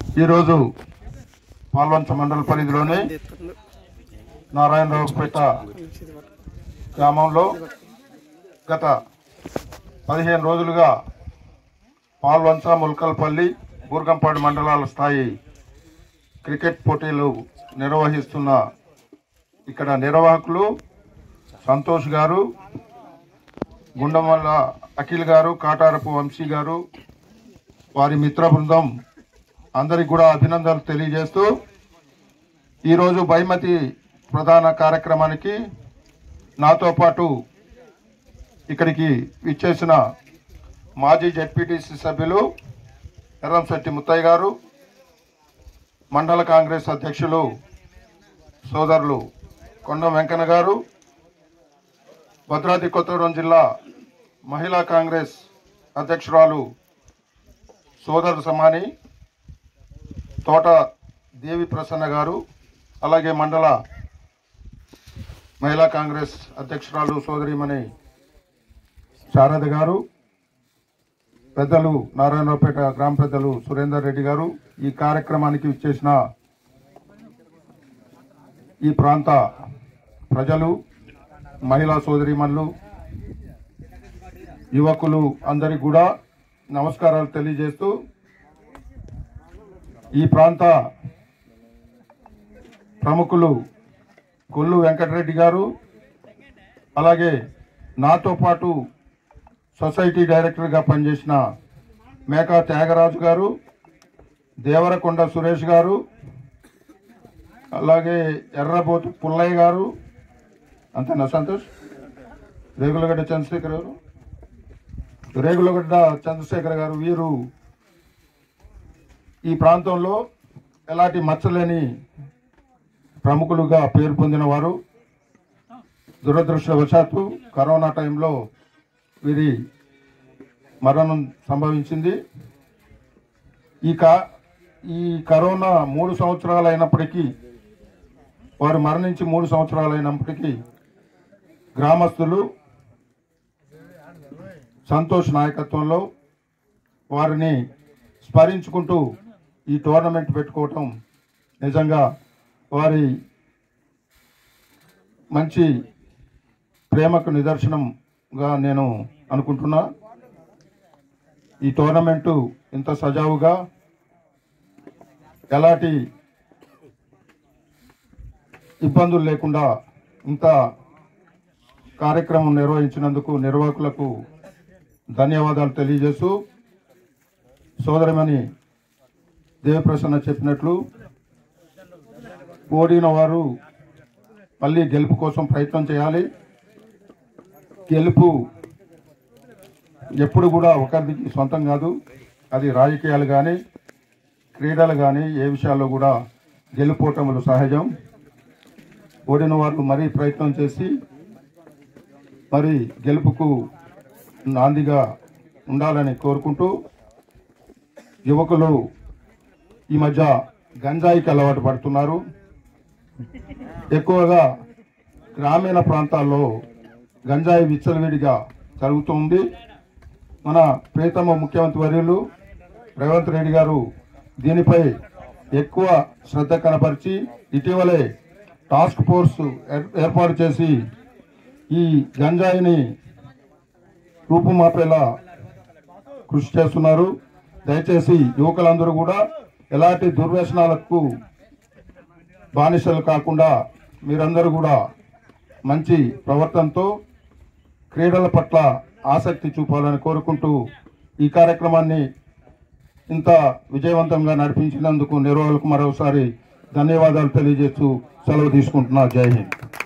ఈరోజు పాల్వంచ మండల పరిధిలోని నారాయణరావుపేట గ్రామంలో గత 15 రోజులుగా పాల్వంచ, ముల్కల్పల్లి, బూర్గంపాడు మండలాల స్థాయి క్రికెట్ పోటీలు నిర్వహిస్తున్న ఇక్కడ నిర్వాహకులు సంతోష్ గారు, గుండమల్ల అఖిల్ గారు, కాటారపు వంశీ గారు, వారి మిత్ర బృందం అందరికి కూడా అభినందనలు తెలియజేస్తూ ఈరోజు బైమతి ప్రధాన కార్యక్రమానికి నాతో పాటు ఇక్కడికి విచ్చేసిన మాజీ జెడ్పీటీసీ సభ్యులు ఎర్రంశెట్టి ముత్తయ్య గారు, మండల కాంగ్రెస్ అధ్యక్షులు సోదరులు కొండ వెంకన్న గారు, భద్రాద్రి కొత్తగూడెం జిల్లా మహిళా కాంగ్రెస్ అధ్యక్షురాలు సోదరు సమాని తోట దేవి ప్రసన్న గారు, అలాగే మండల మహిళా కాంగ్రెస్ అధ్యక్షురాలు సోదరిమణి శారద గారు, పెద్దలు నారాయణరావుపేట గ్రామ పెద్దలు సురేందర్ రెడ్డి గారు, ఈ కార్యక్రమానికి విచ్చేసిన ఈ ప్రాంత ప్రజలు, మహిళా సోదరిమణులు, యువకులు అందరికి కూడా నమస్కారాలు తెలియజేస్తూ ఈ ప్రాంత ప్రముఖులు కొల్లు వెంకటరెడ్డి గారు, అలాగే నాతో పాటు సొసైటీ డైరెక్టర్గా పనిచేసిన మేకా త్యాగరాజు గారు, దేవరకొండ సురేష్ గారు, అలాగే ఎర్రబోతు పుల్లయ్య గారు, అంతేనా సంతోష్, రేగులగడ్డ చంద్రశేఖర్ గారు, రేగులగడ్డ చంద్రశేఖర్ గారు, వీరు ఈ ప్రాంతంలో ఎలాంటి మచ్చలేని ప్రముఖులుగా పేరు పొందిన వారు. దురదృష్టవశాత్తు కరోనా టైంలో వీరి మరణం సంభవించింది. ఈ కరోనా 3 సంవత్సరాలు అయినప్పటికీ, వారు మరణించి 3 సంవత్సరాలు అయినప్పటికీ గ్రామస్తులు సంతోష్ నాయకత్వంలో వారిని స్మరించుకుంటూ ఈ టోర్నమెంట్ పెట్టుకోవటం నిజంగా వారి మంచి ప్రేమకు నిదర్శనంగా నేను అనుకుంటున్నా. ఈ టోర్నమెంటు ఇంత సజావుగా ఎలాంటి ఇబ్బందులు లేకుండా ఇంత కార్యక్రమం నిర్వహించినందుకు నిర్వాహకులకు ధన్యవాదాలు తెలియజేస్తూ, సోదరిమణి దేవప్రసన్న చెప్పినట్లు ఓడిన వారు మళ్ళీ గెలుపు కోసం ప్రయత్నం చేయాలి. గెలుపు ఎప్పుడు కూడా ఒకరికి సొంతం కాదు. అది రాజకీయాలు కానీ, క్రీడలు కానీ, ఏ విషయాల్లో కూడా గెలుపోటములు సహజం. ఓడిన వారు మరీ ప్రయత్నం చేసి మరి గెలుపుకు నాందిగా ఉండాలని కోరుకుంటూ, యువకులు ఈ మధ్య గంజాయికి అలవాటు పడుతున్నారు. ఎక్కువగా గ్రామీణ ప్రాంతాల్లో గంజాయి విచ్చలవిడిగా జరుగుతుంది. మన ప్రియతమ ముఖ్యమంత్రి వర్యులు రేవంత్ రెడ్డి గారు దీనిపై ఎక్కువ శ్రద్ధ కనపరిచి ఇటీవలే టాస్క్ ఫోర్స్ ఏర్పాటు చేసి ఈ గంజాయిని రూపుమాపేలా కృషి చేస్తున్నారు. దయచేసి యువకులందరూ కూడా ఎలాంటి దుర్వ్యసనాలకు బానిసలు కాకుండా మీరందరూ కూడా మంచి ప్రవర్తనతో క్రీడల పట్ల ఆసక్తి చూపాలని కోరుకుంటూ ఈ కార్యక్రమాన్ని ఇంత విజయవంతంగా నడిపించినందుకు నిర్వాహకులకు మరోసారి ధన్యవాదాలు తెలియజేస్తూ సెలవు తీసుకుంటున్నా. జై హింద్.